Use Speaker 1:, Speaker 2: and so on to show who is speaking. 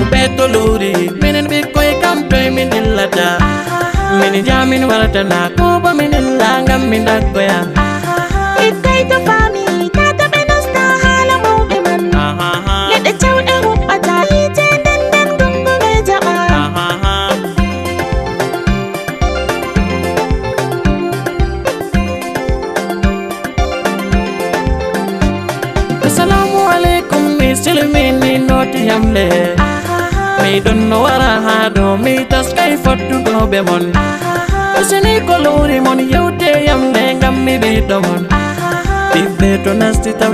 Speaker 1: beto luri minen bi koy kampe min illata min jamin warata na ko ba min langam min dakoya
Speaker 2: ikay to fami tata benasta hala mo be man let the child and hope atai ten den gungu me jama
Speaker 1: assalamu alaikum misilmini noti yamle mi don wara ha do mi taskay fottu go be mon usini ko lori mon yewte yamle ngam mi bi do mon bibbe to nasti